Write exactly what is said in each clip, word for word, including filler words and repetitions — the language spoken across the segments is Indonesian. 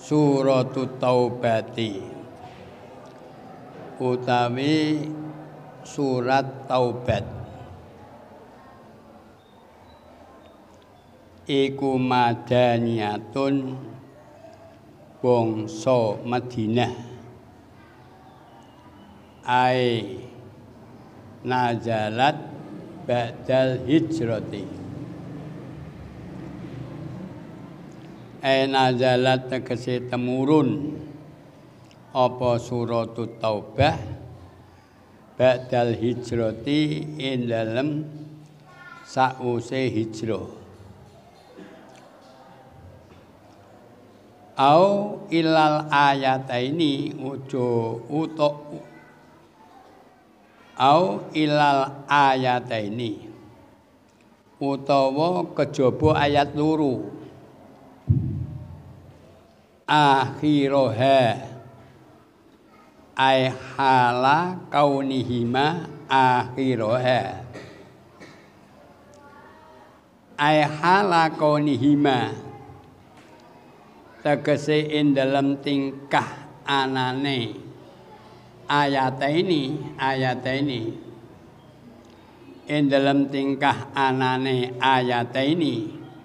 Suratut Taubati utawi surat Taubat iku madaniyatun bangsa Madinah ai nazalat ba'dal hijrati ai nazalat tegese temurun apa suratut taubah ba'dal hijrati ing dalem sause hijrah au ilal ayataini ujo utok au ilal ayataini utawa kejaba ayat loro akhiroha ay hala kaunihima akhiroha ay hala kaunihima tegese ing dalam tingkah anane ayat ini ayat ini ing dalam tingkah anane ayat ini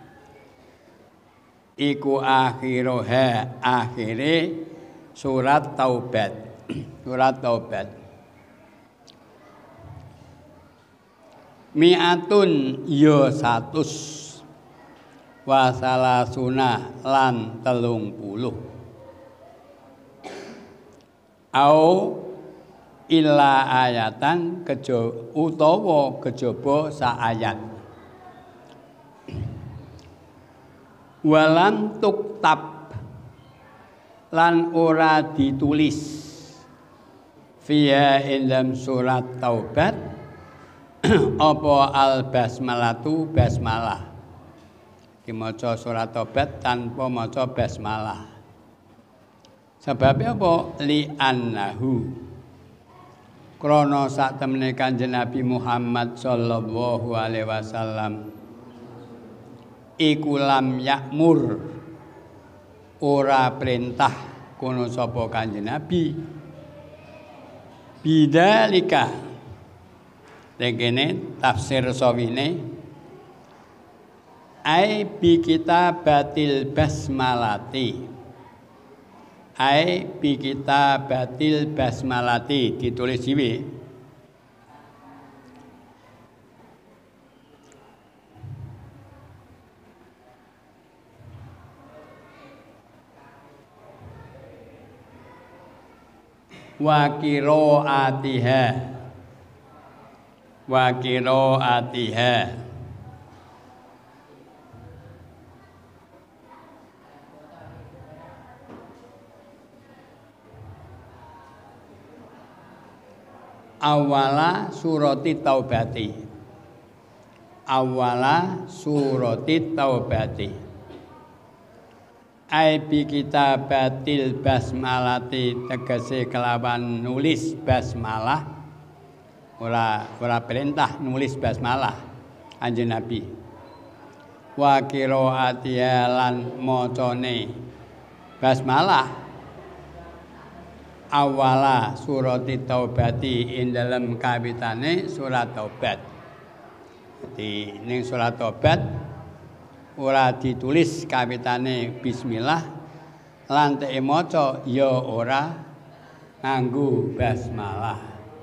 iku akhiroha akhire surat Taubat surat Taubat mi'atun ya satus wasala sunah lan telung puluh au illa ayatan kejo utawa kejaba sa ayat walam tuktab lan ora ditulis fiha indam surat Taubat apa al basmalatu basmalah dimaca surat Taubat tanpa maca basmalah. Sebabnya apa? Li annahu krana sak temene Kanjeng Nabi Muhammad sallallahu alaihi wasallam iku lam yakmur ora perintah kono sapa Kanjeng Nabi bidzalika dene tafsir sawine ai bi kitabatil basmalati ai bi kitabatil basmalati ditulis dhewe wa qiraatiha wa qiraatiha awala surati taubati awala surati taubati ai bi kitabatil basmalati tegese kelawan nulis basmalah ora ora perintah nulis basmalah Kanjeng Nabi wa qiraati lan macane basmalah awala surati taubati ing dalam kawitane surat Taubat. Jadi ning surat Taubat ora ditulis kawitane bismillah lan teke maca ya ora nganggo basmalah.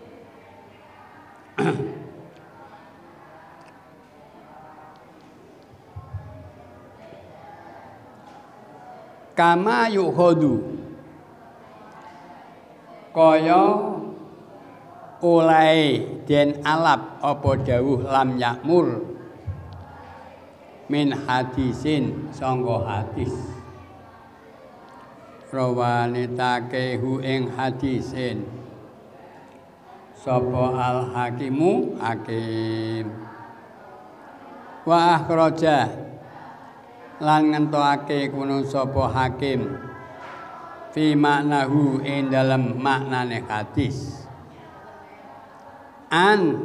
Kama yuhodu kaya oleh den alap apa dawuh lam yakmur min hadisin sangka hadis rawanitake hu ing hadisin sapa al hakimu hakim wa akhraja lan ngentokake kuno sapa hakim fi maknahu ing dalam maknane hadis an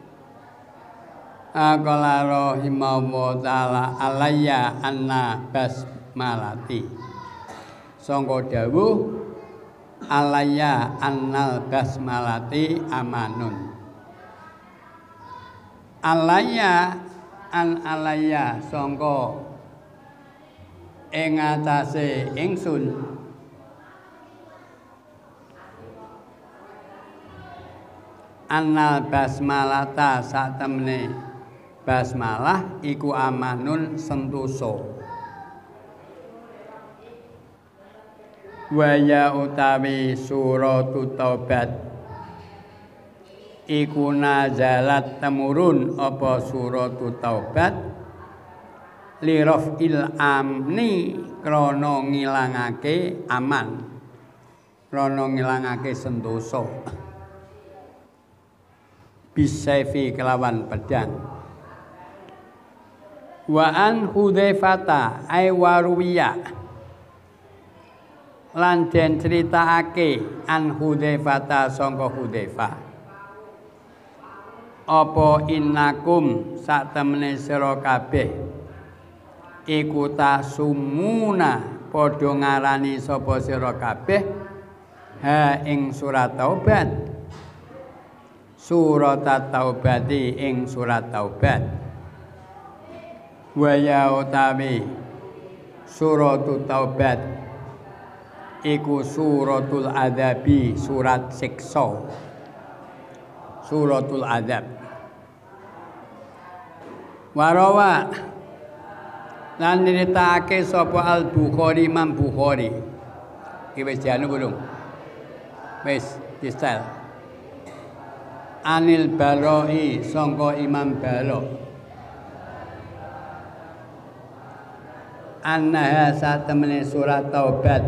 aqala rahimahullah taala alayya anna basmalati sangka dawuh alayya annal basmalati amanun. Alayya an alayya sangka ing atase ingsun annal basmalata satemene basmalah iku amanun sentosa. Waya utawi suratu taubat iku nazalat temurun apa suratu taubat lirafil amni krana ngilangake aman, krana ngilangake sentosa. Bisaifi kelawan pedang. Wa an Hudzaifata ay waruwiya lan den critakake an Hudzaifata sangka Hudzaifah apa innakum sak temene sira kabeh iku tasumuna padha ngarani sapa sira kabeh ha ing surat taubat surat taubati ing surat taubat waya utawi suratul taubat iku suratul adzabi surat siksa suratul adzab. Warawa lan nyritakake sapa Al Bukhari Imam Bukhari iki wis dianu belum wis distel Anil Baroi sangka Imam Baro annaha satemene surat taubat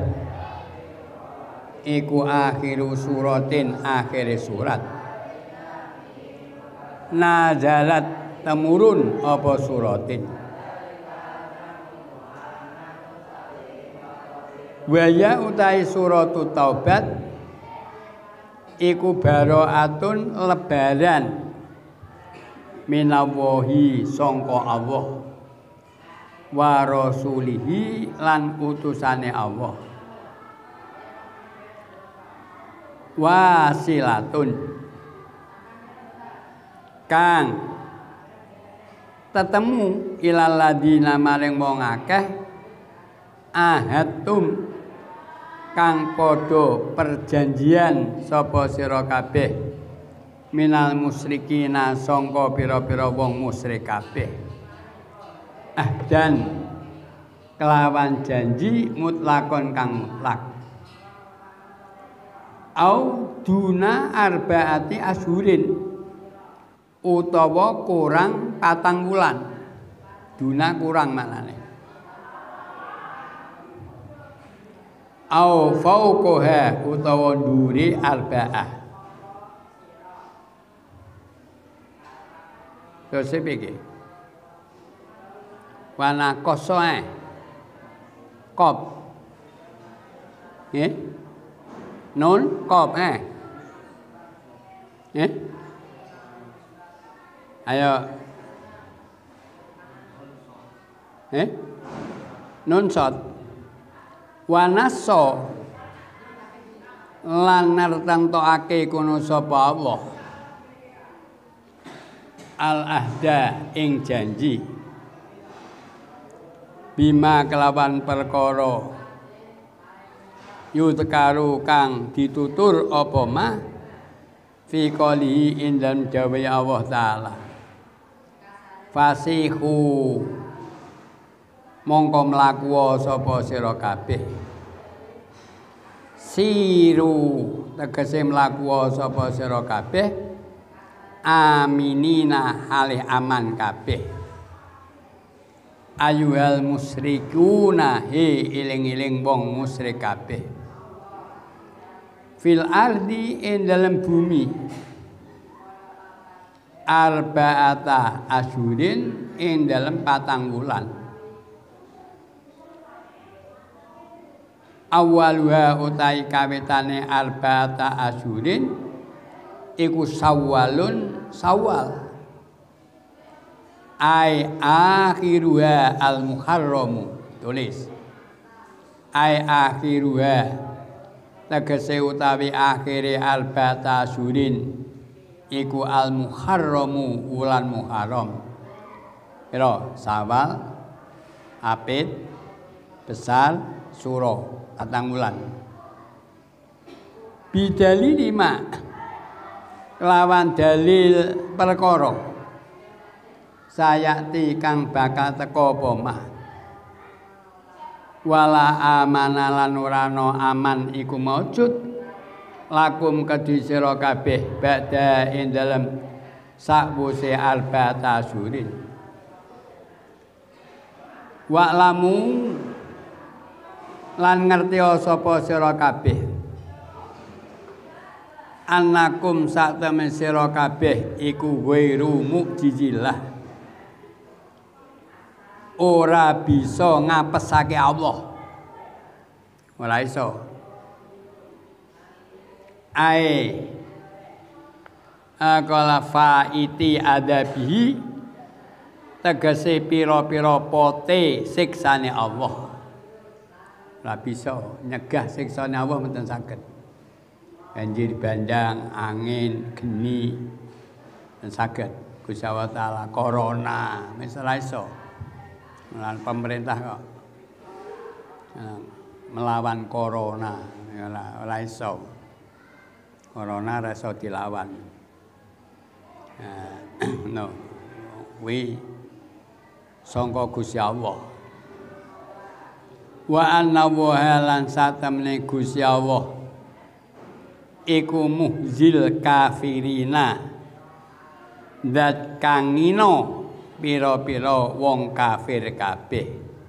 iku akhiru suratin akhir surat nazalat temurun apa suratin waya utai suratu taubat iku baro'atun lebaran minallahi sangka Allah wa rasulihi lan utusane Allah wasilatun kang tetemu ilal ladina maring wong akeh ahadtum kang padha perjanjian sapa sira kabeh minal musyrikina sangka pira-pira wong musyrik kabeh ahdan kelawan janji mutlakon kang mutlak au duna arbaati ashurin utawa kurang patang wulan duna kurang maknane au fauqaha utawa nduri arbaah terus iki wana kosoe kop nggih nun kop eh eh ayo eh nun sot wanaso lan nertentokake kono sapa Allah al ahda ing janji bima kelawan perkara yutkaru kang ditutur apa mah fi qalihi ing dalem dawe Allah taala fasihu mongko mlaku sapa sira kabeh siru tegese mlaku sapa sira kabeh aminina halih aman kabeh ayuhal musyrikuna he iling-iling wong musyrik kabeh fil ardi ing dalam bumi arba'ata asyurin ing dalam patang wulan awwaluha utai kawitane arba'ata asyurin iku sawalun sawal ai akhiruha al muharramu tulis ai akhiruha tegese utawi akhire albata surin iku al muharramu wulan muharram pira Sawal Apit Besar Suro patang wulan bidali lima kelawan dalil perkara sayati kang bakal teka apa mah wala amana lan ora ana aman iku maujud lakum kedhi sira kabeh ba'da ing dalem sakwuse arba'ata surin wa'lamu lan ngerti sapa sira kabeh annakum satemen sira kabeh iku ghairu mukjizillah ora bisa ngapesake Allah ora iso ae akala faiti adabihi tegese pira-pira pote siksane Allah ora bisa nyegah siksane Allah mboten saged banjir bandang angin geni mboten saged Gusti Allah taala corona wis ora iso lan pemerintah kok melawan corona ora iso corona ora iso dilawan no wi sangka Gusti Allah wa anna wa lan satamne Gusti Allah iku muhzil kafirina dat kang ngino pira-pira wong kafir kabeh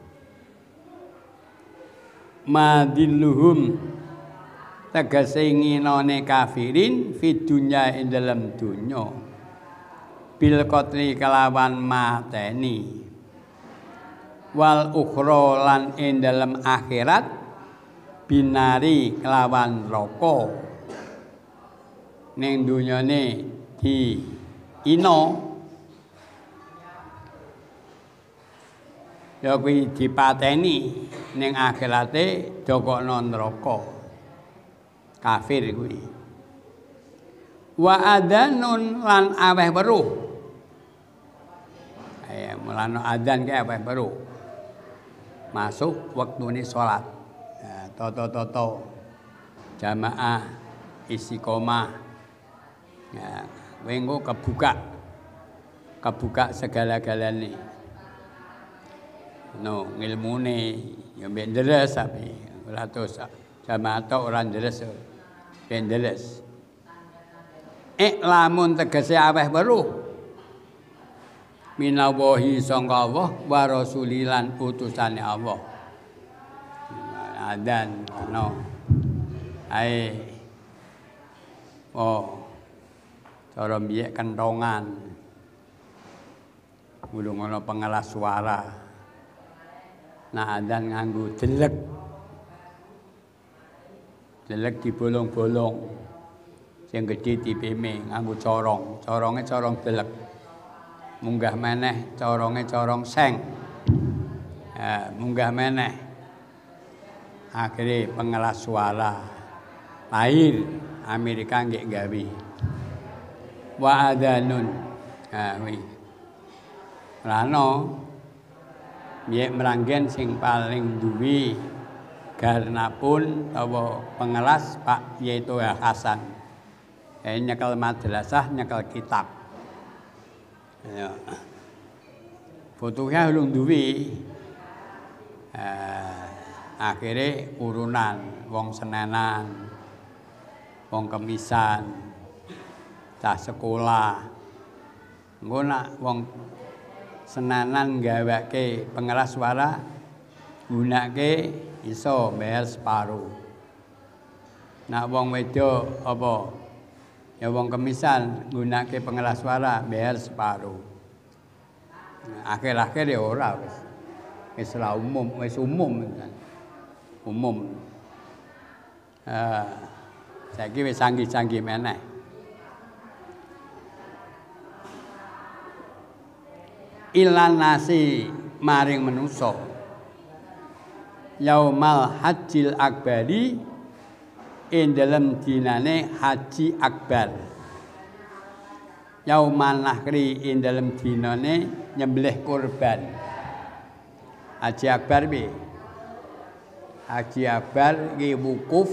madilluhum tegese nginone kafirin fid dunya ing dalem donya bil qatli kelawan mateni wal ukhra lan ing dalem akhirat binari kelawan neraka ning dunyane di ino ya kuwi dipateni ning akhirate dokokno neraka kafir kuwi wa adanun lan aweh weruh ya mulane adzan ki aweh weruh masuk wektune salat ya toto-toto jamaah istiqomah ya wengko kebuka kebuka segala-galane no ngilmune ya mbek ndeles tapi ora tos jamaah tok ora ndeles ben ndeles eh lamun tegese aweh weruh minawahi sangka Allah wa rasulilan utusane Allah adan no ae oh cara mbiyek kentongan ulung ana pengeras suara nah adan nganggo delek delek dibolong-bolong sing gedhe dipeme nganggo corong coronge corong delek munggah meneh coronge corong seng ya, munggah meneh akhire pengeras suara lahir Amerika nggih gawe wa adanun ha kuwi rano Biek meranggen sing paling duwi garnapun apa pengelas Pak yaitu Hasan. Ya nyekel madrasah, nyekel kitab. Ya. Fotonya ulung duwi. Eh, akhirnya urunan wong Senenan, wong Kemisan, cah sekolah. Engko nak wong Senanan gawake pengeras suara gunake iso bayar separuh. Nak wong wedok apa ya wong Kemisan gunake pengeras suara bayar separuh. Nah, akhir-akhir ya ora wis. Wis ora umum, wis umum kan. Umum. Eh saiki wis canggih-canggih meneh. Ilan nasi maring manusa yaumal hajjil akbari ing dalem dinane haji akbar. Yauman nahri ing dalem dinane nyembelih kurban. Haji akbar bi. Haji akbar iki wukuf.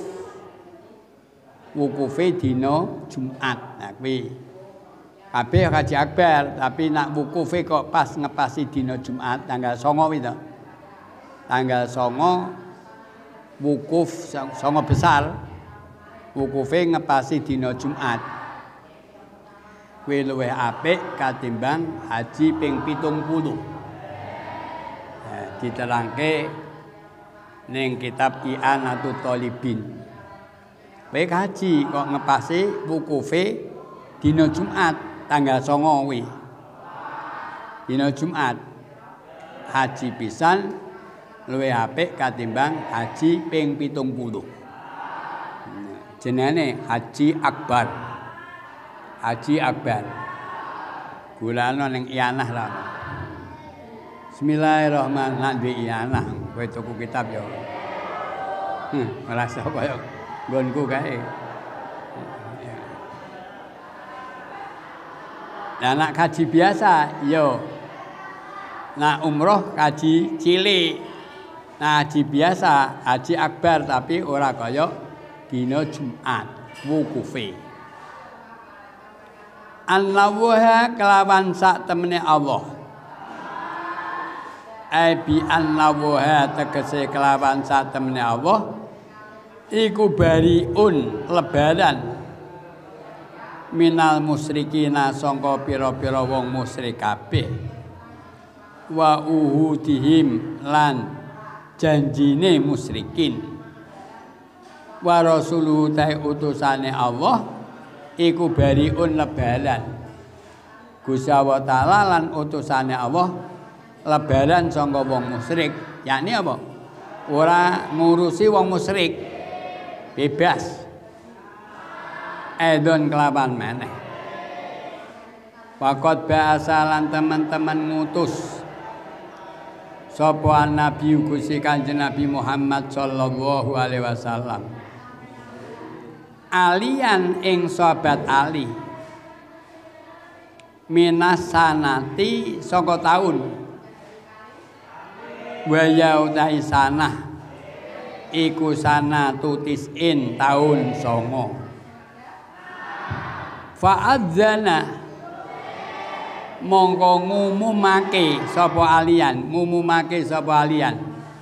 Wukufe dina Jumat. Nah kuwi. Kabeh haji akbar, tapi nak wukufe kok pas ngepasi dina Jumat tanggal songo kuwi to. Tanggal songo wukuf songo besar. Wukufe ngepasi dina Jumat. Kuwi luwih apik katimbang haji ping pitung puluh. Nah, diterangke ning kitab I'anatul Thalibin. Kowe haji kok ngepasi wukufe dina Jumat tanggal songo kuwi. Dina Jumat haji pisan luwih apik katimbang haji ping pitung puluh. Jenenge haji akbar. Haji akbar. Gulana ning I'anah lah. Bismillahirrahmanirrahim. Nak duwe I'anah kowe tuku kitab yo. Hmm, ngrasa kaya nggonku kae. Nah, nak kaji biasa, yo. Nak umroh kaji cilik. Nah, haji biasa, haji akbar tapi ora kaya dina Jumat wukufe. An-nawha kelawan sak temene Allah. Ai bi an-nawha tegese kelawan sak temene Allah iku bariun lebaran minal musyrikina sangka pira-pira wong musyrik kabeh wa uhudihim lan janjine musyrikin wa rasuluhu ta utusane Allah iku bariun lebaran Gusti Allah taala lan utusane Allah lebaran sangka wong musyrik yakni apa ora ngurusi wong musyrik bebas edon kelaban meneh. Wakot bahasa lan teman-teman ngutus sapa nabi Gusti Kanjeng Nabi Muhammad sallallahu alaihi wasallam. Alian ing sahabat Ali minas sanati saka taun waya utahi sanah iku sana tutisin taun songo. Fa'adzana mongko ngumumake sapa alian ngumumake sapa alian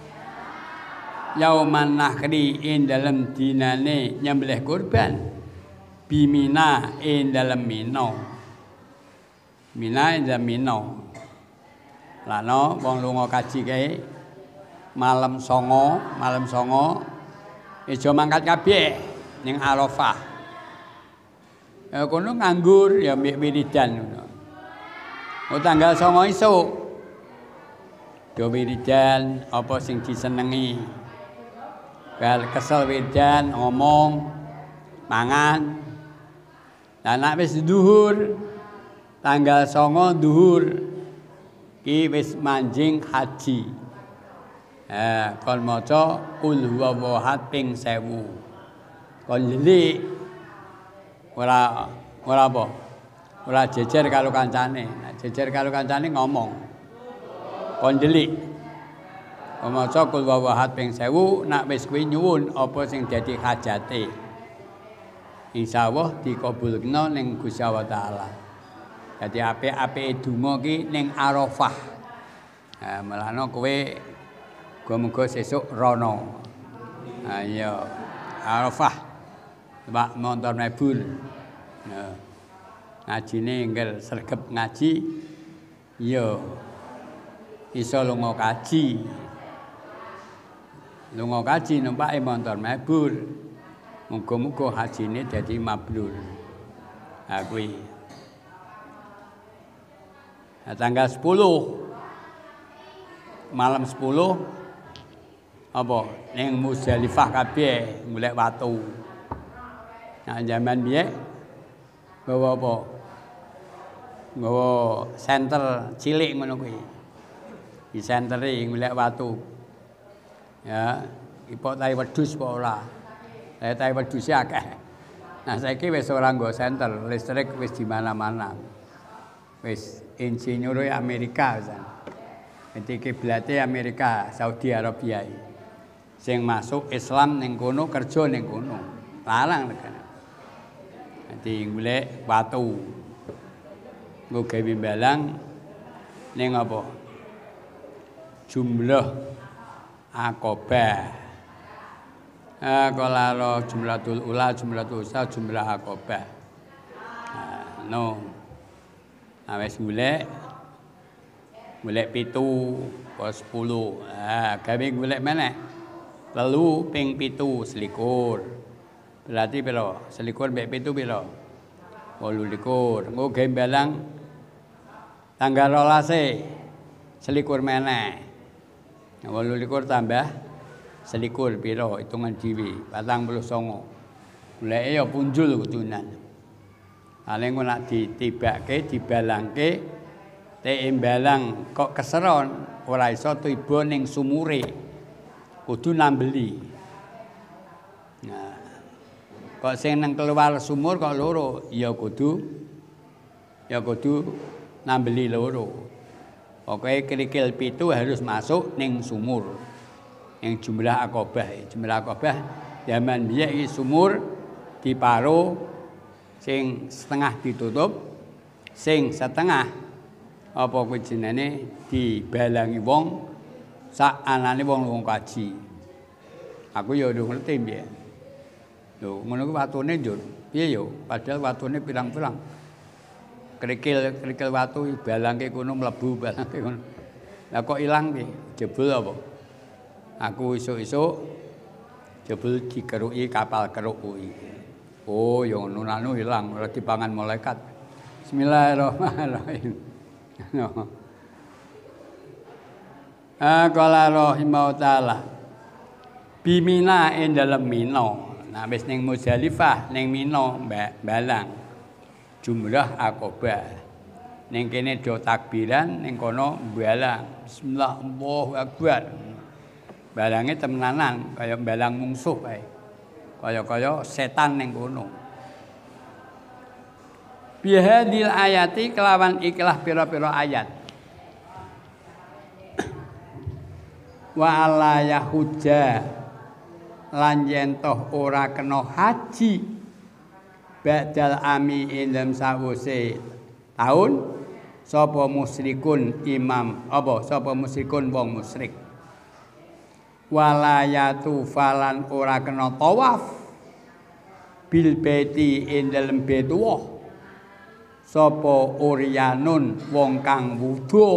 yauman nahri ing dalem dinane nyembelih kurban bimina ing dalem Mina Mina ing dalem Mina lano wong lunga kaji kae malam songo malam songo ijo mangkat kabeh ning Arafah. Ya kono nganggur ya mbek wiridan ngono. Oh tanggal songo isuk. Do wiridan apa sing disenengi. Bal kesel wiridan ngomong mangan. Lah nek wis duhur tanggal songo duhur ki wis manjing haji. Eh kon maca kul huwallahu ahad ping sewu. Kon lili ora ora apa? Ora jejer karo kancane. Nah, jejer karo kancane ngomong. Kon delik. Maca kul huwallahu ahad ping sewu nak wis kuwi nyuwun apa sing dadi hajate. Insyaallah dikabulna ning Gusti Allah taala. Dadi apik-apike donga ki ning Arafah. Nah, melano kowe muga-muga sesuk rono. Ha iya. Arafah. Pak montor mebul. Nah. Ngajine engger sregep ngaji. Iya. Iso lunga kaji. Lunga kaji numpake montor mebul. Muga-muga hajine dadi mabrur. Ha kuwi. Nah, tanggal sepuluh malam sepuluh apa ning Muzdalifah kabeh golek watu. Nah zaman biyen nggawa apa? Nggawa senter cilik ngono kuwi. Di sentere golek watu. Ya, ipok tai wedhus apa ora. Eh tai wedhus akeh. Nah saiki wis ora nggo senter, listrik wis di mana-mana. Wis insinyur Amerika pisan. Jadi kiblate Amerika, Saudi Arabia. Sing masuk Islam ning kono kerja ning kono. Larang negara. Jadi golek watu. Nggo gawe balang ning apa? Jumlah Aqabah. Ah kala ro jumlatul ula, jumlatul usa, jumlah Aqabah. Nah, no. Nah wis golek golek pitu apa sepuluh. Ah gawe golek meneh. Telu ping pitu selikur. Berarti pira? Selikur mbek pitu pira? wolu likur. Engko gawe balang tanggal rolas e selikur meneh. wolu likur tambah selikur piro hitungan dhewe patang puluh sanga. Goleke ya punjul kudunan. Paling nek ditibake dibalangke teke balang kok keseron ora iso tiba ning sumure. Kudu nambeli. Nah, kok sing nang keluar sumur kok loro, ya kudu ya kudu nambeli loro. Pokoke krikil pitu harus masuk ning sumur. Yang jumlah Aqabah, jumlah Aqabah zaman biyen iki sumur diparo sing setengah ditutup, sing setengah apa kuwi jenenge dibalangi wong sak anane wong wong kaji. Aku ya udah ngerti piye. Lho, ngono ku watune njur. Piye yo? Padahal watune pirang-pirang. Krikil-krikil watu balangke kono mlebu balangke kono. Lah kok ilang piye? Jebul apa? Aku isuk-isuk jebul dikeruki kapal keruk kuwi. Oh, ya ngono nanu ilang ora dipangan malaikat. Bismillahirrahmanirrahim. No. Ah qala rahimahullah taala. Bimina ing dalem Mina. Nah wis ning Muzdalifah ning Mina mbak balang. Jumlah Aqabah. Ning kene do takbiran ning kono balang. Bismillah Allahu Akbar. Balange temenanan kaya balang mungsuh kae. Kaya-kaya setan ning kono. Bihadil ayati kelawan ikhlas pira-pira ayat. Wa alla yahuja lan yen toh ora kena haji ba'dal ami ing sawise taun sapa musyrikun imam apa sapa musyrikun wong musyrik. Walayatu falan ora kena tawaf bil baiti ing dalem Baitullah sapa uryanun wong kang wuda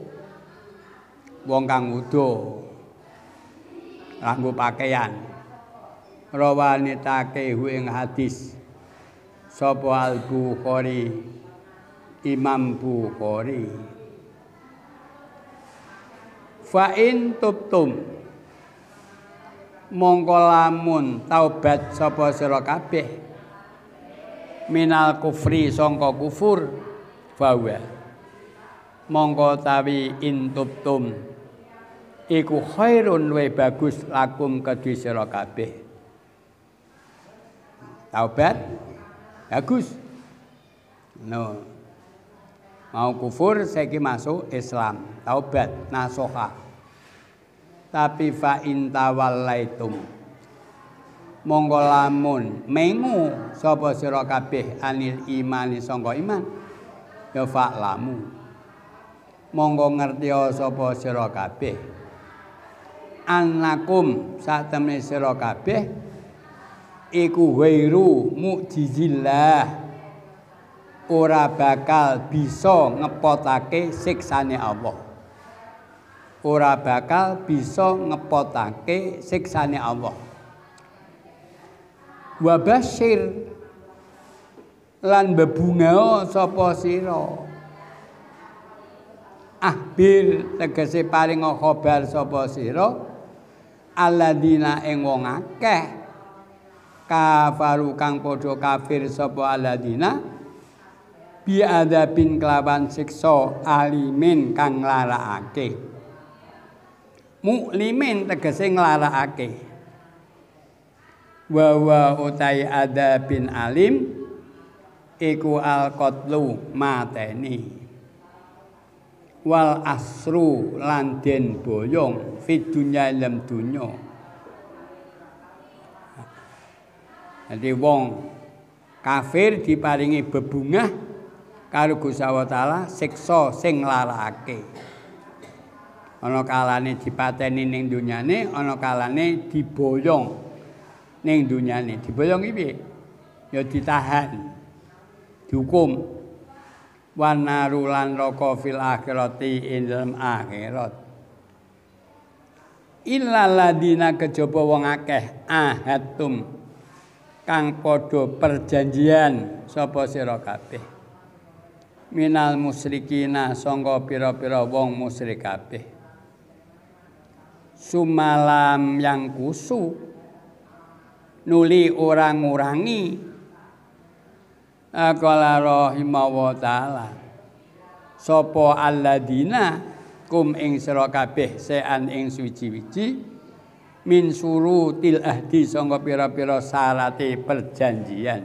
wong kang wuda nganggo pakaian rawanitake ing hadis sapa Al-Bukhari Imam Bukhari fa in tubtum mongko lamun taubat sapa sira kabeh minal kufri sangka kufur bahwa mongko tawi intubtum iku khairun wa bagus lakum kedhi sira kabeh. Taubat bagus. No. Mau kufur saiki masuk Islam, taubat nasuha. Tapi fa intawallaitum monggo lamun mengu sapa sira kabeh anil imani sangka iman ya fa'lamu monggo ngertia sapa sira kabeh annakum satemene sira kabeh iku ghairu mukjizillah ora bakal bisa ngepotake siksane Allah. Ora bakal bisa ngepotake siksane Allah. Wa basyir lan bebungao sapa sira. Ahbil tegese paring khabar sapa sira alladzina ing wong akeh kafaru kang padha kafir sapa alladzina bi adzabin kelawan siksa alimin kang larakake. muklimin tegese nglarakake wa wa utai ada bin alim iku al qatlu mateni wal asru lan den boyong fi dunya lam dunya. Jadi wong kafir diparingi bebungah karo Gusti Allah Taala siksa sing nglarakake. Ana kalane dipateni ning dunyane, ana kalane diboyong ning dunyane. Diboyong iki piye? Ya ditahan. Dihukum wanaru lan neraka fil akhirati ing dalem akhirat. Illal ladina kejaba wong akeh ahadtum kang padha perjanjian sapa sira kabeh. Minal musyrikina sangka pira-pira wong musyrik kabeh. Sumalam yang kusu nuli orang ngurangi aqala rahimahullah taala sapa alladina kum ing sira kabeh sean ing suci-wici min surutil ahdi sangka pira-pira syarate perjanjian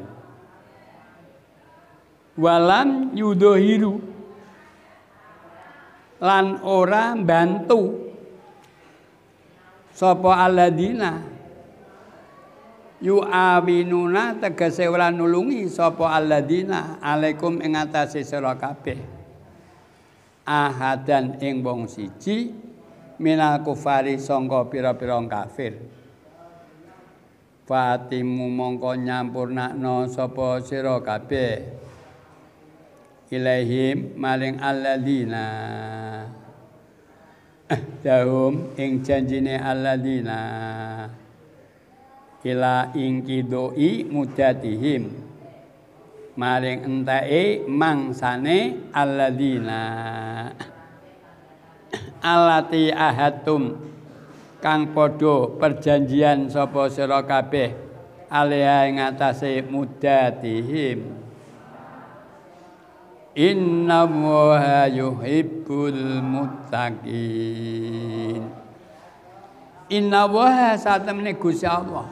walam yudohiru lan ora bantu sapa alladina yu'awinuna tegese ora nulungi sapa alladina alaikum ing atase sira kabeh ahadan ing wong siji minal kufari sangka pira-pira kafir fatimu mongko nyampurnakno sapa sira kabeh ilaihim maring alladina dahum ing janjine alladina ila ing kidoi mudatihim maring entae mangsane alladina alati ahadtum kang padha perjanjian sapa sira kabeh alaiha ing atase mudatihim. Inna Allaha yuhibbul muttaqin. Inna Allaha satemene Gusti Allah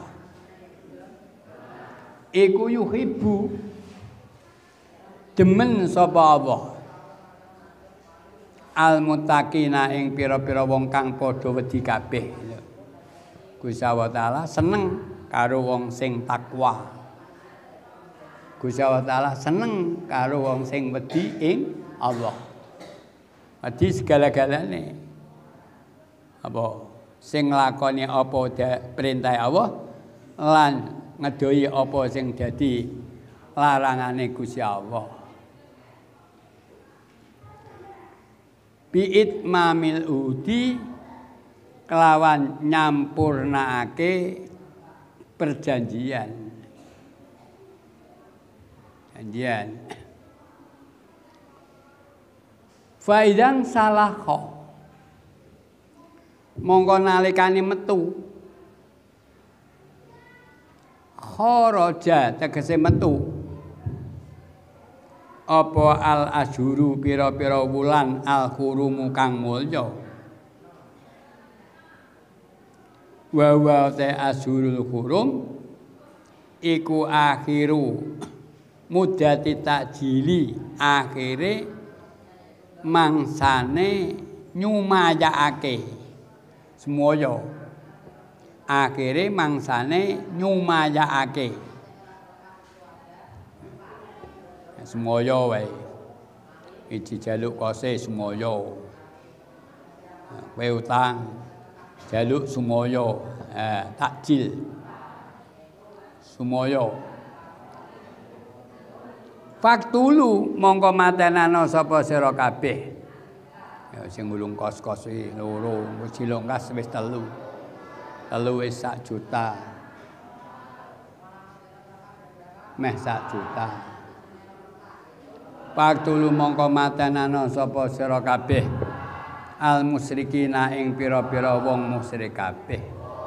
iku yuhibbu demen sapa Allah al muttaqina ing pira-pira wong kang padha wedi kabeh. Gusti Allah Taala seneng karo wong sing takwa. Gusti Allah Taala seneng karo wong sing wedi ing Allah. Wedi segala-galane. Apa sing nglakoni apa perintah Allah lan ngedohi apa sing dadi larangane Gusti Allah. Bi'it mamil udi kelawan nyampurnakake perjanjian. Janjian. Faidang salakho mongko nalikane metu kharaja tegese metu apa al asyuru pira-pira wulan al hurumu kang mulya wa wa ta asyurul hurum iku akhiru mudati takjili akhire mangsane nyumayakake semoyo akhire mangsane nyumayakake semoyo wae iki jaluk kose semoyo kowe utang jaluk semoyo eh, takjil semoyo faktulu mongko matenana sapa sira kabeh. Ya sing ngulung kos-kos iki loro, wis dilongkas wis telu. Telu wis sak juta. Meh sak juta. Faktulu mongko matenana sapa sira kabeh. Al musyrikina ing pira-pira wong musyrik kabeh.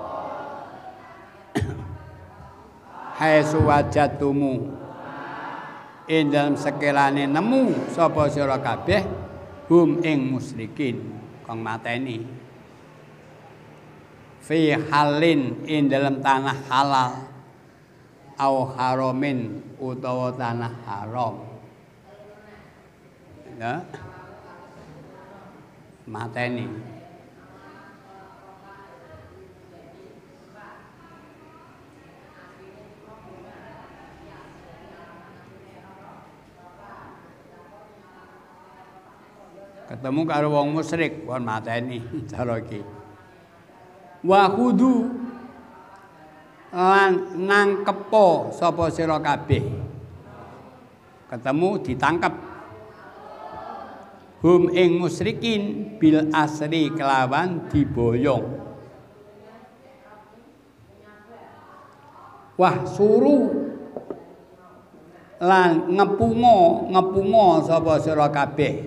Hai suwajatumu ing dalam sekirane nemu sapa sira kabeh hum ing musyrikin kang mateni fi halin ing dalam tanah halal au haramin utawa tanah haram ya mateni ketemu karo wong musyrik kon mateni cara iki wa kudu lan nangkepo sapa sira kabeh ketemu ditangkep hum ing musyrikin bil asri kelawan diboyong wah suruh lan ngepungo ngepungo sapa sira kabeh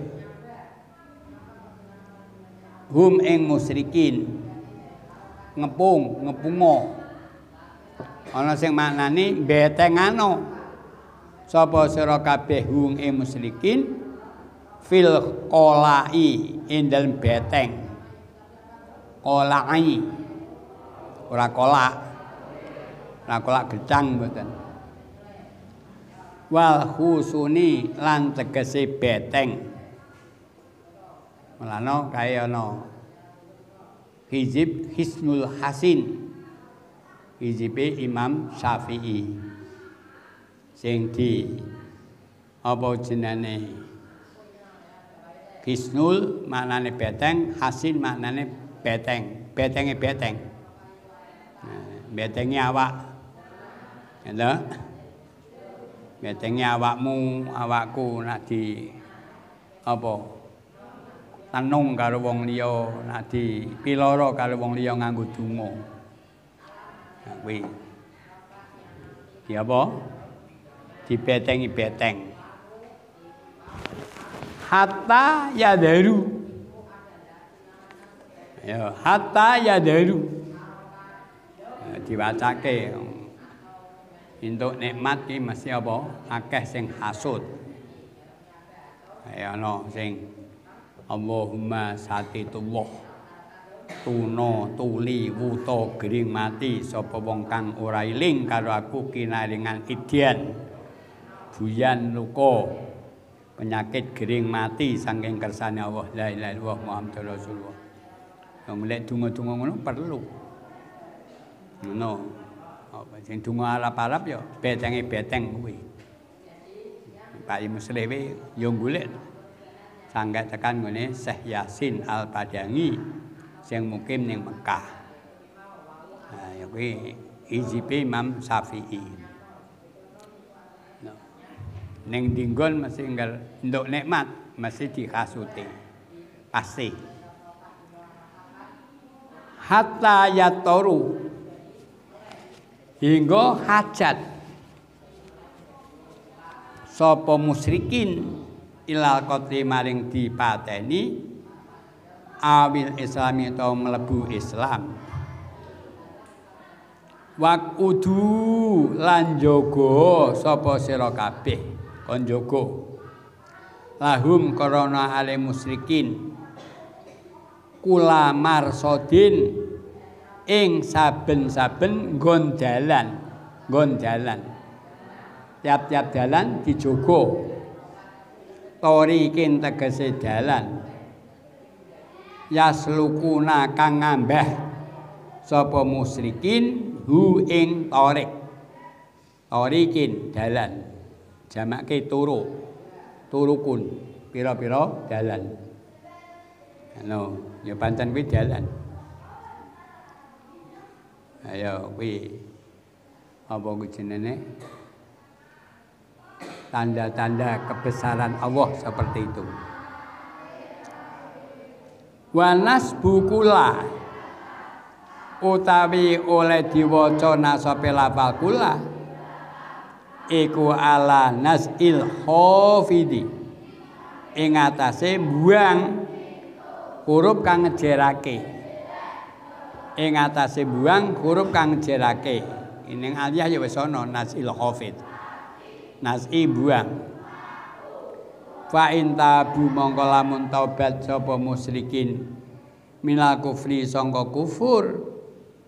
hum ing musyrikin ngepung ngepungo ana sing maknane betengano sapa sira kabeh hum ing musyrikin fil qolai ing dalem beteng qolai ora kolak ora kolak gedang mboten wal khusuni lan tegese beteng melano kaya ana hizib Hisnul Hasin hizibe Imam Syafi'i sing di apa jenenge Hisnul maknane beteng, Hasin maknane beteng, betenge beteng. Nah, betenge awak. Ya betenge awakmu, awakku nak di apa? Tanung karo wong liya, nak di piloro karo wong liya nganggo donga. Nah, kuwi. Di apa? Dibetengi beteng. Hatta yadaru ya hatta yadaru ya, diwacake entuk nikmat iki mesti apa akeh sing hasud ya ana sing Allahumma satitullah tuna tuli wuta gering mati sapa wong kang ora iling karo aku kinaringan idyan buyan luka penyakit gering mati saking kersane Allah la ilaha illallah Muhammadur Rasulullah. Wong mulai donga-donga ngono perlu. Ngono. Apa sing donga Arab-Arab ya betenge beteng kuwi. Pak Musliwe yo golek sanggah tekan ngene Syekh Yasin Al-Padangi sing mukim ning Mekah. Nah, ya kuwi hizibe Imam Syafi'i. Ning dinggon mesti enggal nduk nikmat mesti dikasuti pasti hatta yatoru hingga hajat sapa musyrikin ilal qatli maring dipateni awil islami atau mlebu Islam wakudu lan jaga sapa sira kabeh kon jaga lahum korona ale musyrikin kula marsodin ing saben-saben nggon dalan nggon dalan tiap-tiap dalan dijogo torikin tegese dalan yaslukuna kang ngambah sapa musyrikin hu ing torik torikin dalan jamake turu turukun pira-pira dalan no ya pancen kuwi dalan ayo kuwi apa kuwi jenenge tanda-tanda kebesaran Allah seperti itu wanas bukula utawi oleh diwaca nasabe lafal kula iku ala nasil khafidi ing atase buang huruf kang ngejerake ing atase buang huruf kang ngejerake ning aliyah ya wis ana nasil khafid nasi buang fa intabu mongko lamun taubat sapa musyrikin minal kufri sangka kufur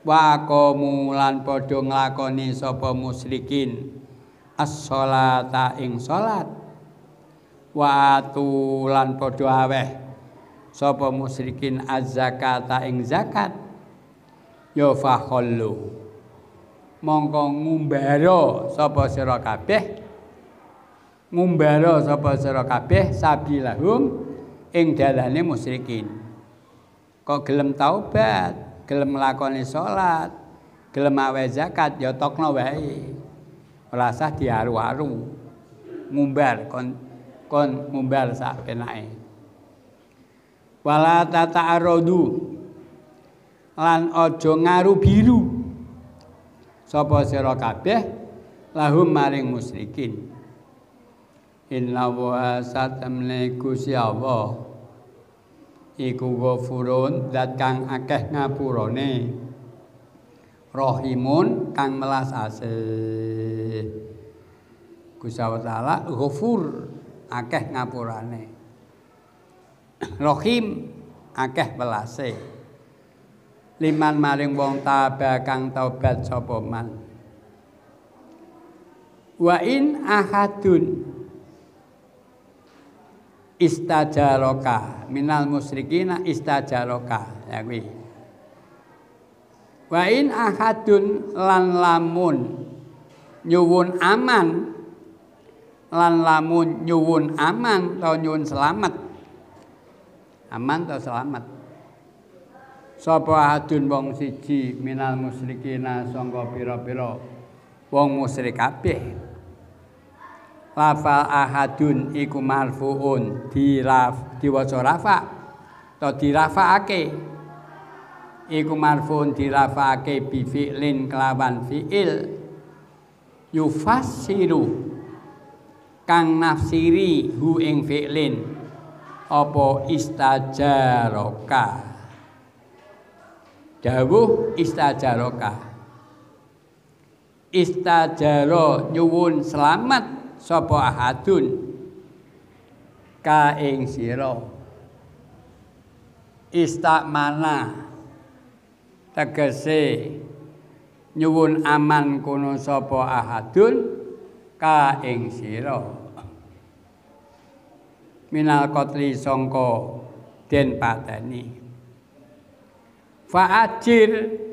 wa aqamu lan padha nglakoni sapa musyrikin as-sholata ing salat wa atu lan padha aweh sapa musyrikin az-zakata ing zakat ya fakhallu mongko ngumbara sapa sira kabeh ngumbara sapa sira kabeh sabilahum ing dalane musyrikin kok gelem taubat gelem nglakoni salat, gelem awe zakat ya tokno wae. Ora usah diaru-aru. Ngumbar kon kon ngumbar sak penake. Wala tata'aradu lan aja ngaru biru. Sapa sira kabeh lahum maring musyrikin. Inna wa satamne Gusti Allah iku ghafurun zat kang akeh ngapurane rahimun kang melas asih Gusti Allah taala ghafur akeh ngapurane rahim akeh welase liman maring wong taba kang taubat sapa man wa in ahadun istajaroka minal musyrikina istajaroka ya kuwi wa in ahadun lan lamun nyuwun aman lan lamun nyuwun aman atau nyuwun selamat aman atau selamat sapa ahadun wong siji minal musyrikina sangka pira-pira wong musyrik kabeh lafal ahadun iku marfuun diraf diwaca rafa atau dirafaake iku marfuun dirafaake bi fi'lin kelawan fi'il yufassiru kang nafsiri hu ing fi'lin apa istajaroka dawuh istajaroka istajaro nyuwun selamat sapa ahadun ka ing sira istamana tegese nyuwun aman kono sapa ahadun ka ing sira minal qatli sangka den pateni fa ajir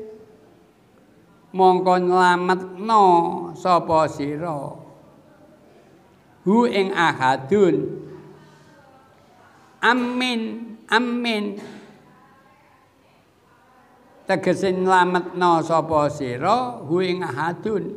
mongko nyelametno sapa sira hu ing ahadun amin amin tegese nyelametno sapa sira hu ing ahadun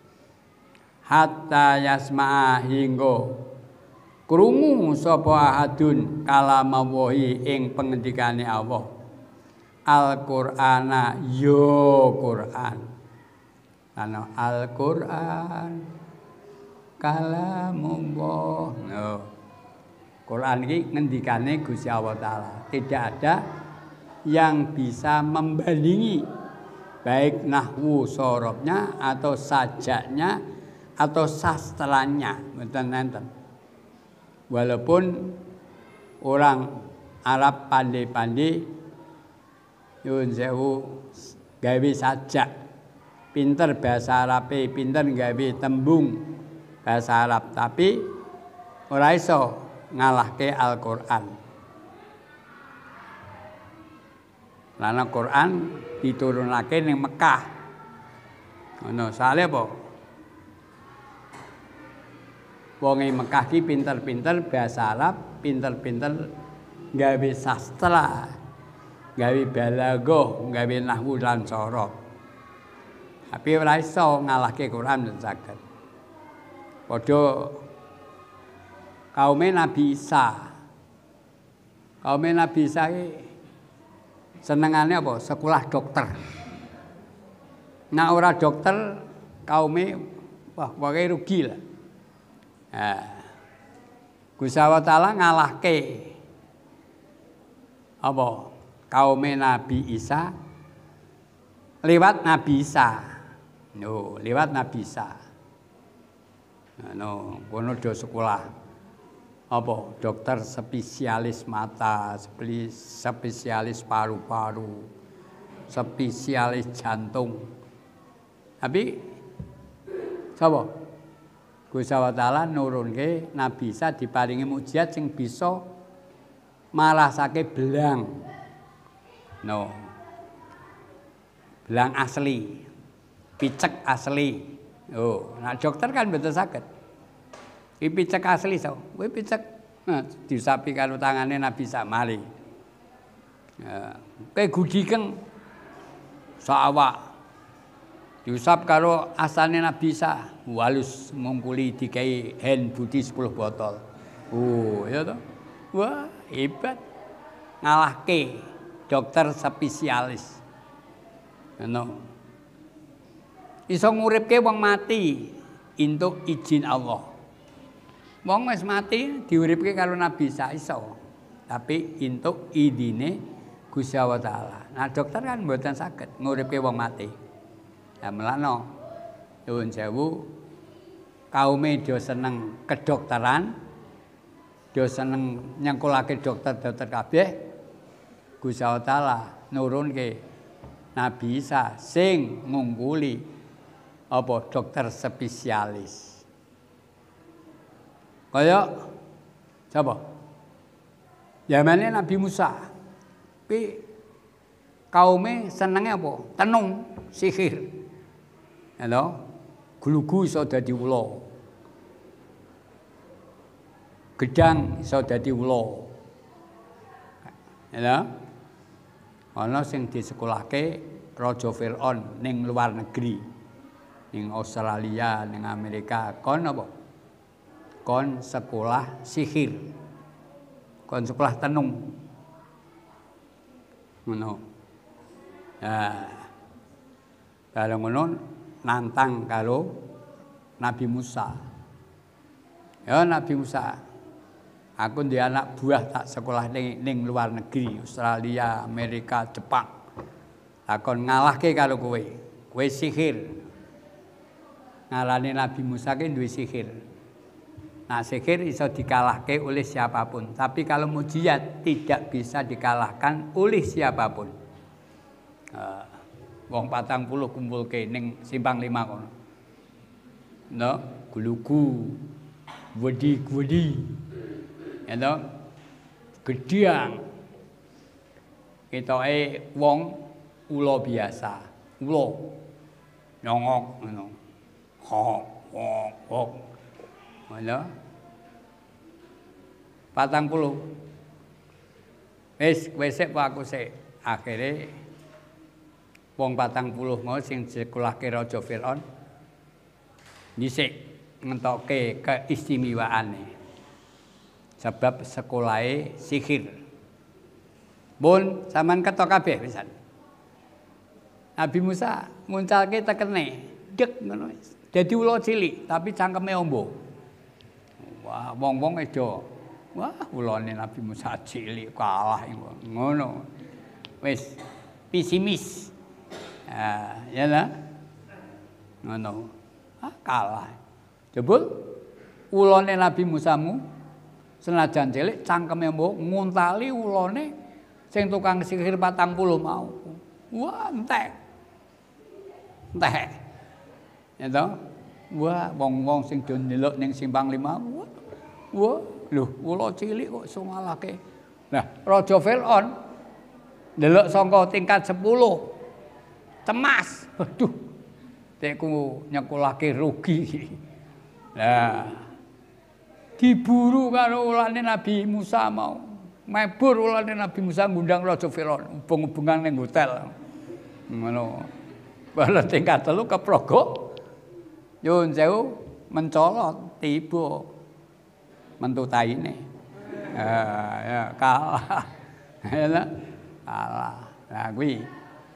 hatta yasma'a hingga krungu sapa ahadun kalamawahi ing pengendikane Allah Al-Qur'ana yo Qur'an ana Al-Qur'an kalamullah. No. Quran ini ngendikane Gusti Allah taala. Tidak ada yang bisa membandingi baik nahwu sorobnya atau sajaknya atau sastranya. Mboten-enten. Walaupun orang Arab pandai-pandai nyuwun sewu gawe sajak, pinter bahasa Arab, pinter gawe tembung bahasa Arab, tapi ora iso ngalahke Al-Qur'an. Lan Al-Qur'an diturunake ning Mekah. Ngono, sale apa? Wong ing Mekah ki pinter-pinter bahasa Arab, pinter-pinter gawe sastra, gawe balaghah, gawe nahwu lan sorab. Tapi ora iso ngalahke Qur'an dan saged. Padha kaume Nabi Isa. Kaume Nabi Isa iki senengane apa? Sekolah dokter. Nah ora dokter kaume wah wae rugi lah. Nah, Gusti Allah Taala ngalahke apa? Kaume Nabi Isa lewat Nabi Isa. No, lewat Nabi Isa. No, kono do sekolah apa dokter spesialis mata, spesialis paru-paru, spesialis jantung. Tapi sapa? Gusti Allah Ta'ala nurunke Nabi Isa diparingi mukjizat sing bisa marasake belang. No. Belang asli. Picek asli. Oh, nah dokter kan mboten saged. Iki picek asli so. Kuwi picek nah, diusapi karo tangane Nabi Isa mari. Ya, kayak gudikeng saawak diusap karo asane Nabi Isa walus ngumpuli dikai hen budi sepuluh botol. Oh, ya toh. Wah, hebat. Ngalahke dokter spesialis. No. Iso nguripke wong mati entuk izin Allah. Wong wis mati diuripke karo Nabi Isa iso. Tapi entuk idine Gusti Allah Ta'ala. Nah, dokter kan mboten saged nguripke wong mati. Ya melano nyuwun sewu kaume do seneng kedokteran, do seneng nyengkulake dokter-dokter kabeh. Gusti Allah Ta'ala nurunke Nabi Isa sing ngungkuli apa dokter spesialis. Kaya sapa? Zamane Nabi Musa. Pi kaume senenge apa? Tenung, sihir. Halo. Glugu iso dadi ula. Gedang iso dadi ula. Halo. Ana sing disekolahke Raja Firaun ning luar negeri. Ning Australia, ning Amerika, kon apa? Kon sekolah sihir. Kon sekolah tenung. Ngono. Nah. Kalau ngono nantang karo Nabi Musa. Ya Nabi Musa. Aku ndek anak buah tak sekolah ning, ning luar negeri, Australia, Amerika, Jepang. Takon ngalahke karo kowe. Kowe sihir. Ngalane Nabi Musa ki duwe sihir. Nah, sihir iso dikalahke oleh siapapun, tapi kalau mujizat tidak bisa dikalahkan oleh siapapun. Uh, wong patang puluh kumpulke ning Simpang Lima kono. No, gulugu, wedi-wedi. Ya to. Gedang. Ketoke wong ula biasa, ula nyongok ngono. Hok, hok, hok. Mana? Patang puluh. Wis, wis sik aku sik. Akhire wong patang puluh mau sing sekolahke Raja Firaun dhisik ngentokke keistimewaane. Sebab sekolahe sihir. Pun sampean ketok kabeh pisan. Nabi Musa muncalke tekene, dek ngono wis. Dadi ula cilik tapi cangkeme ombo. Wah, wong-wong edo. Wah, ulane Nabi Musa cilik kalah ngono. Wis pesimis. Ah, ya lah. Ngono. Ah, kalah. Jebul ulane Nabi Musamu senajan cilik cangkeme ombo nguntali ulane sing tukang sihir patang puluh mau. Wah, entek. Entek. Ya toh? Wah, wong-wong sing do ndelok ning Simpang Lima. Wah, wah, lho, ula cilik kok iso ngalahke. Nah, Raja Firaun ndelok saka tingkat sepuluh. Cemas. Waduh. Tekku nyekolahke rugi. Nah, diburu karo ulane Nabi Musa mau. Mebur ulane Nabi Musa ngundang Raja Firaun, ubung-ubungan ning hotel. Ngono. Bala tingkat telu keprogok. Nyuwun sewu mencolot tiba mentu taine. Ah, ya kalah. Ya kalah. Nah kuwi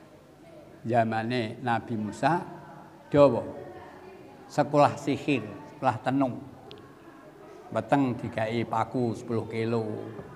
zamane Nabi Musa dawa sekolah sihir, sekolah tenung. Beteng dikai paku sepuluh kilo.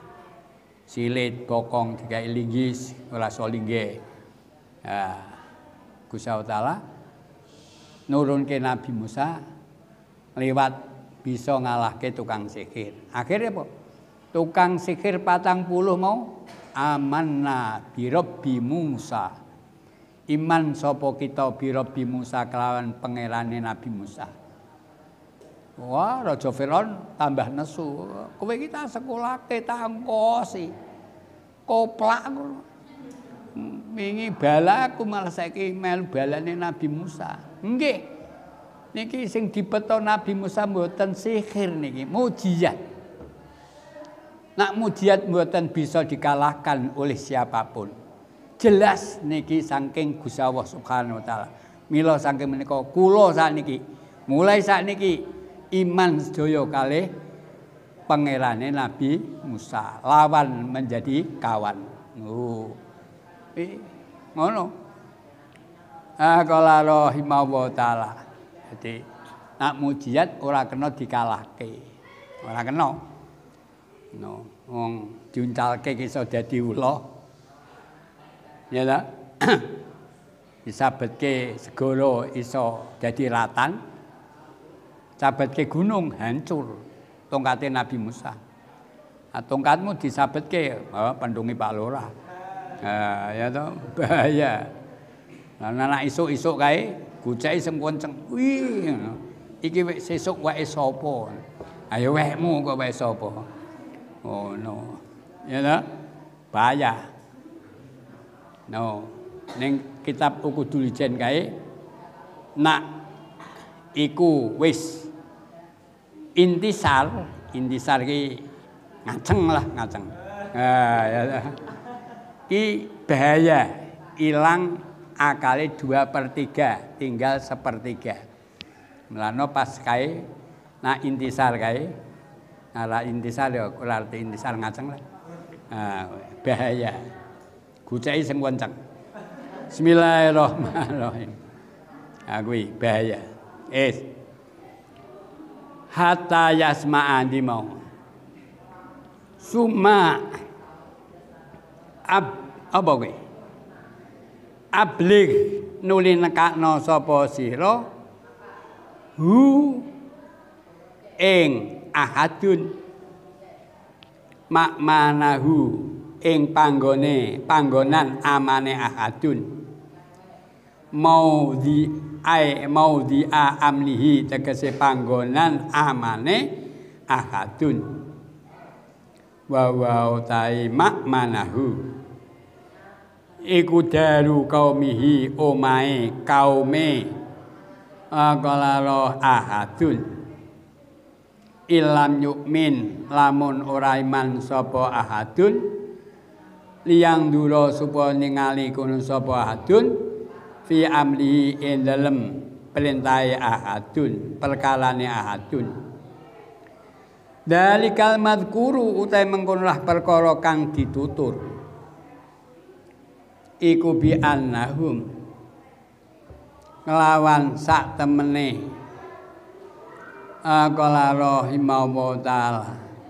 Silit bokong dikai linggis ora iso linggih. Ah, Gusti Allah nurunke Nabi Musa lewat bisa ngalahke tukang sihir. Akhirnya apa? Tukang sihir patang puluh mau amanna bi Rabbi Musa. iman sapa kita bi Rabbi Musa kelawan pangerane Nabi Musa. Wah, Raja Firaun tambah nesu. Kowe iki tak sekolahke tak engkosi. Koplak ngono. Wingi bala aku malah saiki melu balane Nabi Musa. Nggih. Niki sing dibeto Nabi Musa mboten sihir niki, mukjizat. Nak mukjizat mboten bisa dikalahkan oleh siapapun. Jelas niki saking Gusti Allah Subhanahu wa taala. Mila saking menika kula sakniki mulai sakniki iman sedaya kalih pangerane Nabi Musa, lawan menjadi kawan. Oh. Eh, ngono. Ah kala rahimahullah taala. Jadi nak mujizat ora kena dikalahke. Ora kena. No, wong diuncalke iso dadi ula. Ya ta? Disabetke segara iso dadi ratan. Sabetke gunung hancur. Tongkate Nabi Musa. Nah, tongkatmu disabetke, oh, pandungi Pak Lurah. Nah, ya toh bahaya. Nah, anak isuk-isuk kae gucai sing kenceng. Wih, iki wek sesuk wae sapa? Ayo wekmu kok wae sapa? Oh no. Ya toh? Bahaya. No. Ning kitab Ukudul Ijen kae nak iku wis intisar, intisar ki ngaceng lah, ngaceng. Nah, ya. Ki bahaya, hilang akale dua per tiga, tinggal sepertiga. Melano pas kae, nah intisar kae, nah intisar ya, ora arti intisar ngaceng lah. Nah, bahaya. Gucai sing kenceng. Bismillahirrahmanirrahim. Nah, kuwi bahaya. Es. Hatta yasma'an di mau. Suma ab apa kuwi? Ablig nuli nekakno sapa sira hu ing ahadun makmanahu ing panggone panggonan amane ahadun mau di ai mau di a amlihi tegese panggonan amane ahadun wa wa utai makmanahu iku daru kaumihi omae kaume akalaro ahadun ilam yukmin lamun ora iman sapa ahadun liyang dura supaya ningali kono sapa ahadun fi amli ing dalem perintahe ahadun perkalane ahadun dalikal madkuru utai mengkonolah perkara kang ditutur iku bi annahum nglawan sak temene aqala rahimahullah taala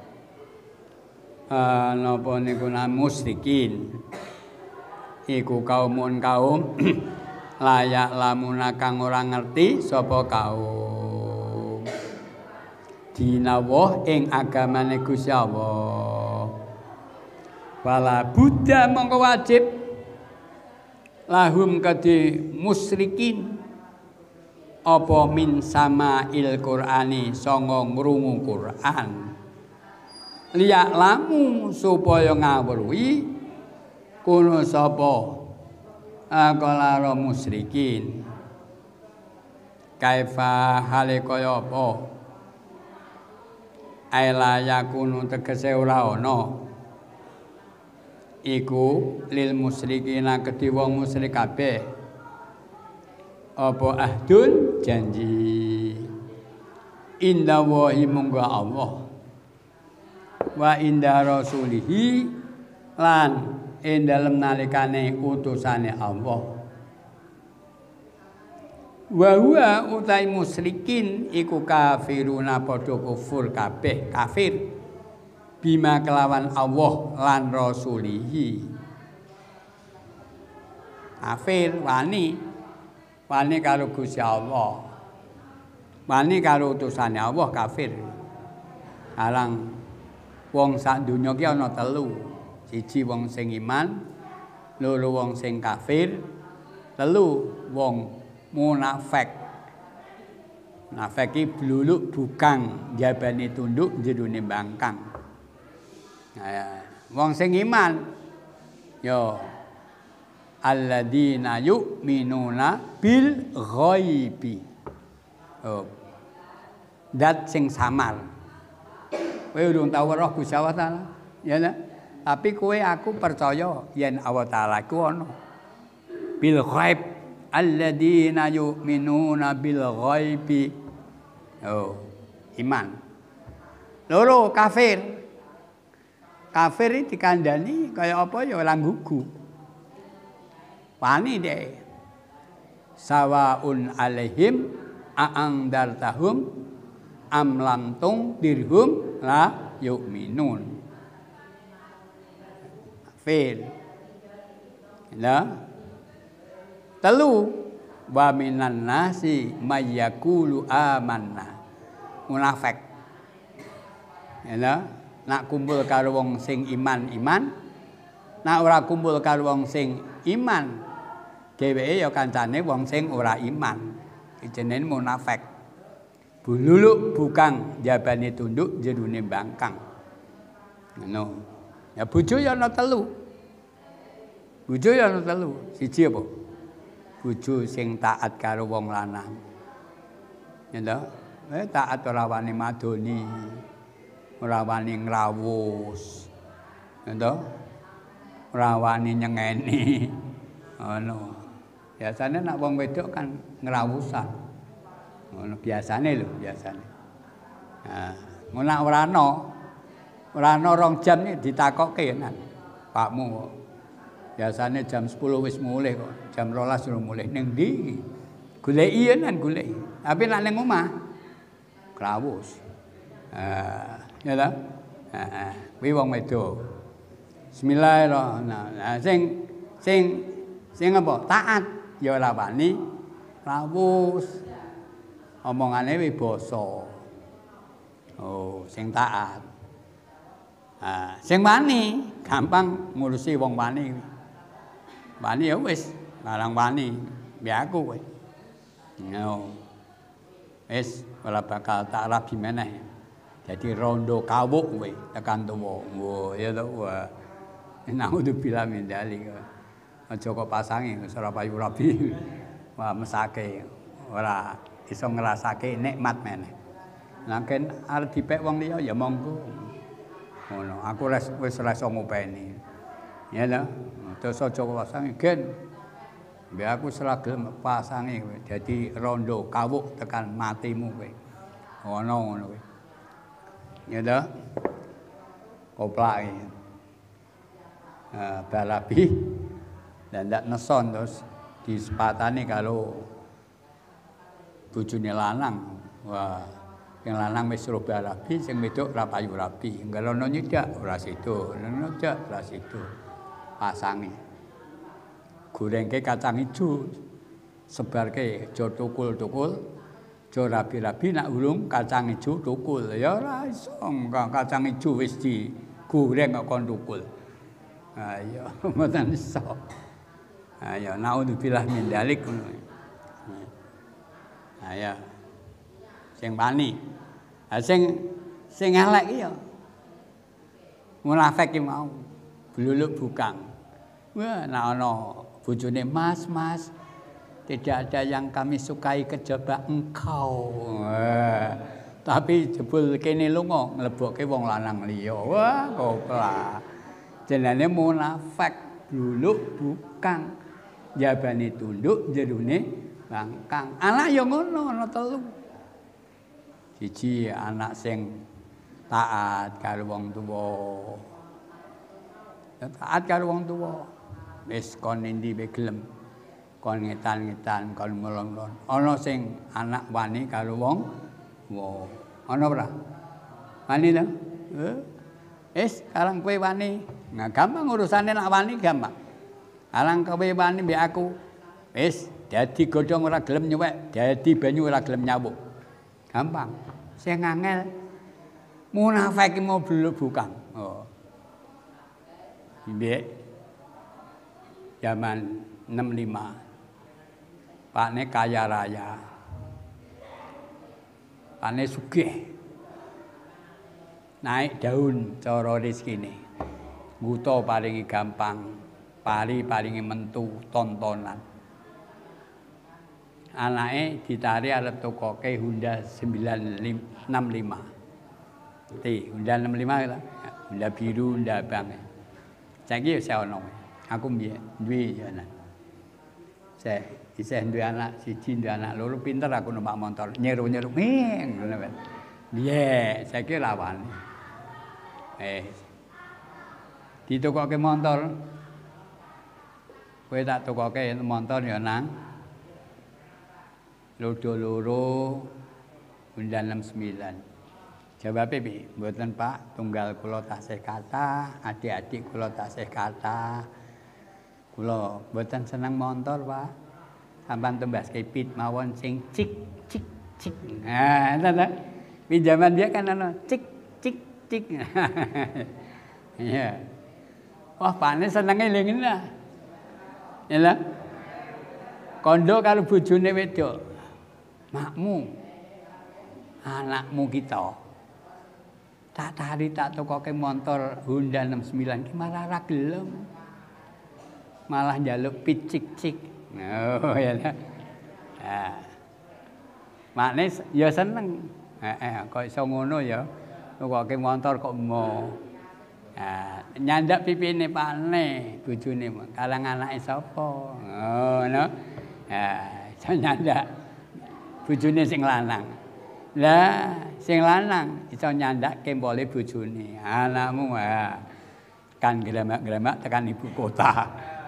napa niku musyrikin iku kaumun kaum layak lamuna kang ora ngerti sapa kaum dinawah ing agamane Gusti Allah wala buddha mongko wajib lahum kadi musyrikin apa min sama il Qur'ani sanga ngrungu Qur'an liyak lamu supaya ngawruhi kono sapa akalara musyrikin kaifa hale kaya apa aila yakunu tegese ora ana iku lil musyrikina kedhi wong musyrik kabeh apa ahdun janji inda wahi mungga Allah wa inda rasulihi lan ing dalem nalikane utusane Allah wa huwa utai musyrikin iku kafiruna padha kufur kabeh kafir bima kelawan Allah lan rasulihi kafir wani wani karo Gusti Allah wani karo utusane Allah kafir alang wong sak donya ki ana telu siji wong sing iman loro wong sing kafir telu wong munafik. Munafik iki bluluk bukang, jabane tunduk jerone bangkang. Nah, wong sing iman yo alladzina yu'minuna bil ghaibi. Oh. Dat sing samar. Kowe urung tau weruh Gusti Allah Taala, ya nah? Tapi kowe aku percaya yen Allah Taala ku ana. Bil ghaib alladzina yu'minuna bil ghaibi. Oh, iman. Loro kafir. Kafir iki dikandani kaya apa ya ora nggugu. Wani deh. Sawaun alaihim a'angdartahum am lam tung dirhum la yu'minun. Kafir. Lah. Telu wa minan nasi mayyaqulu amanna. Munafik. Ya, nak kumpul karo wong sing iman-iman, nak ora kumpul karo wong sing iman, dheweke ya kancane wong sing ora iman. Jenenge munafik. Bululuk bukang, jabane tunduk, jerone bangkang. Ngono. Ya bojo ya ana telu. Bojo ya ana telu. Siji apa? Bojo sing taat karo wong lanang. Ya toh? Eh taat ora wani madoni. Ora wani ngrawus. Ya toh? Ora wani nyengeni. Ngono. Biasane nek wong wedok kan ngrawusan. Ngono biasane lho, biasane. Nah, ngono ora ana. Ora ana rong jam iki ditakokke nang Pakmu. Biasane jam sepuluh wis mulih kok. Jam rolas suruh mulih ning ndi? Goleki yen goleki. Tapi nek ning omah krawus. Ah, ya ta? Heeh. Kuwi wong wedok. Bismillahirrahmanirrahim. Nah, sing sing sing apa? Taat ya ora wani krawus. Omongane wi basa. Oh, sing taat. Ah, sing wani gampang ngurusi wong wani. Wani ya wis, larang wani, biar aku kowe. No. Wis ora bakal tak rabi meneh. Jadi rondo kawuk kowe tekan tuwa. Wo ya to. Wah. Naudzubillah min dzalik. Aja kok pasange wis ora payu rabi. Wah mesake ora iso ngrasake nikmat meneh. Nek arep dipek wong liya ya monggo. Ngono, aku wis ora iso ngopeni. Ya lho. Terus aja pasange gen. Mbek aku selagel pasange kowe. Dadi rondo kawuk tekan matimu kowe. Ngono ngono kowe. Ya lho. Koplake. Eh balabi dan ndak neson terus disepatane karo bojone lanang. Wah, yang lanang wis suruh balabi, sing wedok ora payu rabi. Ngalono nyedak ora sido, ngono nyedak ora sido. Pasange. Gorengke kacang ijo. Sebarke aja tukul-tukul. Aja rabi-rabi nak urung kacang ijo tukul. Ya ora iso, kacang ijo wis digoreng kok kon tukul. Ha iya, mboten iso. Ha ya naudzubillah min dzalik ngono. Ha ya. Sing wani. Ha sing sing elek iki ya. Munafik ki mau. Bluluk bukang. Wah, nah ana bojone Mas, Mas. Tidak ada yang kami sukai kejaba engkau. Wah, tapi jebul kene lunga nglebokke wong lanang liya. Wah, kopla. Jenenge munafik, bluluk bukang. Jabane tunduk, jerone bangkang. Anak ya ngono, ana telu. Siji anak sing taat karo wong tuwa. Taat karo wong tuwa. Wis kon endi wae gelem. Kon ngetan-ngetan, kon melon-melon. Ana sing anak wani karo wong tuwa. Ana ora? Wani ta? Heh. Wis karang kowe wani. Nah, gampang urusane nak wani gampang. Arang kowe wani mbek aku. Wis dadi godhong ora gelem nyuwek, dadi banyu ora gelem nyawuk. Gampang. Sing angel munafik mau bluluk bukang. Oh. Mbek zaman enam puluh lima pakne kaya raya. Pakne sugih. Naik daun cara rezekine. Nguta paringi gampang, pari paringi mentu tontonan. Anake ditari arep tokoke Honda sembilan enam lima. T, Honda enam lima lah. Honda biru, Honda abang. Saiki wis ono. Aku mbiyen duwe anak. Saya isih duwe anak siji, duwe anak loro pinter aku numpak motor. Nyeru-nyeru nging ngono kan. Piye, saiki lawan. Eh. Ditokoke motor. Kowe tak tokoke motor ya nang Lodo loro Honda enam sembilan. Jawabe piye? Mboten Pak, tunggal kula tasih kathah, adik-adik kula tasih kathah. Kula mboten seneng motor, Pak. Sampeyan tembaske pit mawon sing cik cik cik. Nah, ngono. Pinjaman dia kan ana cik cik cik. Iya. Wah, pane senenge lho lah. Ya. Kondo karo bojone wedok. Makmu. Anakmu kita. Tak tari tak tokoke motor Honda enam sembilan ki malah ra gelem. Malah njaluk pit cik-cik. Oh ya. Nah. Makne ya seneng. Heeh, kok iso ngono ya. Tokoke motor kok mau. Nah, nyandak pipine pakne bojone kalang anake sapa. Ngono. Nah, iso nyandak bojone sing lanang. Lah, sing lanang iso nyandakke mbole bojone. Anakmu ha. Kan gremak-gremak tekan ibu kota.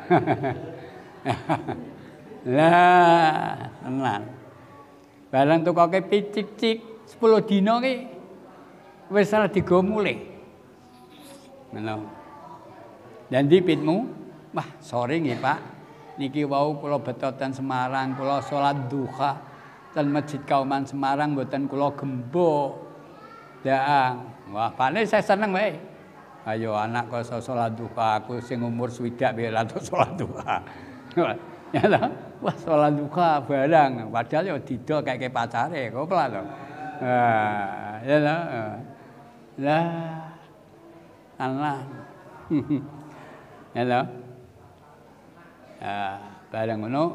Lah, tenan. Barang tukoke picik-cik sepuluh dina ki wis ora digo mulih. Ngono. Dan di pitmu, wah sore nggih Pak. Niki wau kula beto ten Semarang, kula salat duha ten Masjid Kauman Semarang mboten kula gembok. Daang. Wah, pane saya seneng wae. Ayo anak kok iso salat duha, aku sing umur swidak wae ora salat duha. Ya lho, wah salat duha barang, padahal ya didol kaya pacare, kok pelan to. Ah, ya lho. Lah Allah. Ya lho. Ah, barang ngono.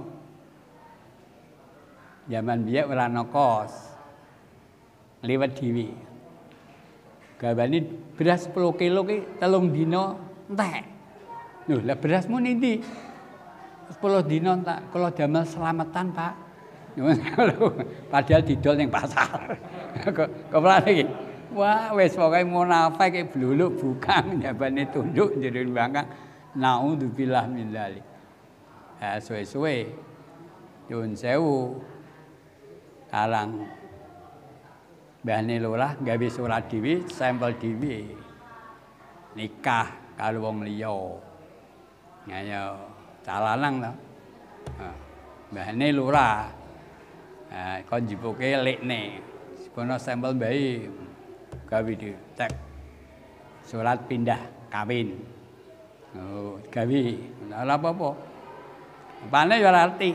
Zaman biyen ora ana kos. Liwat dhewe. Gawane beras sepuluh kilo ki telung dina entek. Lho, lah berasmu ndi? sepuluh dina tak kula damel selamatan, Pak. Padahal didol ning pasar. Kok kok iki? Wah, wis pokoke munafik e bluluk bukang jabane tunduk jero bangkang. Naudzubillah min dzalik. Ha suwe-suwe nyuwun sewu karang mbahne lurah gawe surat dhewe, sampel dhewe. Nikah karo wong liya. Ngayo calanang to. Ha. Mbahne lurah. Ha kon jipuke lekne. Kono sampel mbahe gawe ditek surat pindah kawin. Oh, gawe ora apa-apa. Pane yo ora arti.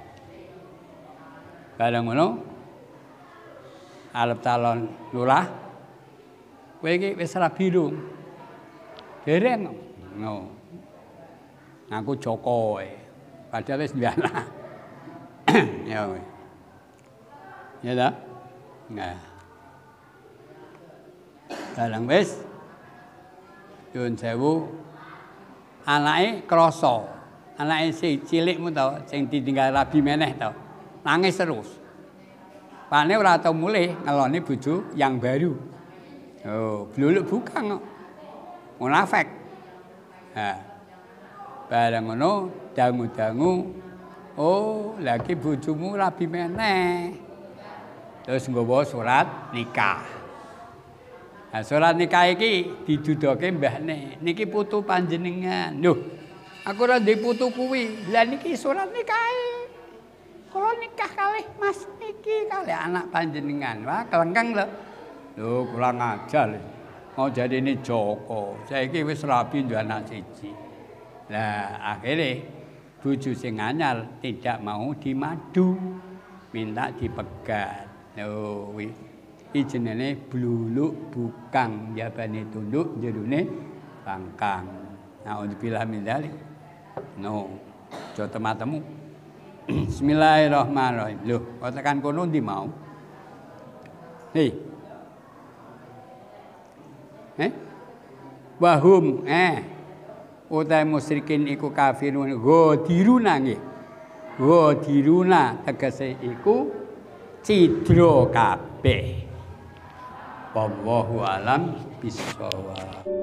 Bareng ngono arep calon lurah. Kowe iki wis rabi durung? Dereng. No. Aku Joko wae. Padahal wis duwe anak. Ya wis. Ya ta? Nah. Bareng wis nyuwun sewu anake krasa. Anake sing cilikmu to, sing ditinggal rabi meneh to. Nangis terus. Pane ora tau mulih ngeloni bojo yang baru. Oh, bluluk bukang kok. Munafik. Ha. Bareng ngono dangu-dangu, oh, lagi bojomu rabi meneh. Terus nggawa surat nikah. Nah, surat nikah iki didudoke mbahne. Niki putu panjenengan. Lho, aku ora ndek putu kuwi. Lah niki surat nikahe. Kula nikah kalih Mas niki kalih anak panjenengan. Wah, kelengkeng lho. Lho, kurang ajar. Mau jadine Joko. Saiki wis rabi duwe anak siji. Lah, akhire bojo sing anyar tidak mau dimadu, minta dipegat. Oh, iki jenenge bluluk bukang, jabane tunduk jerone bangkang. Naudzubillah min dzalik. No, aja tematemu. Bismillahirrahmanirrahim. Loh, kok tekan kono ndi mau? Hei. Eh? Wahum eh utai musyrikin iku kafirun ghadiruna nggih. Ghadiruna tegese iku cidra kabeh. Wallahu alam bisawab.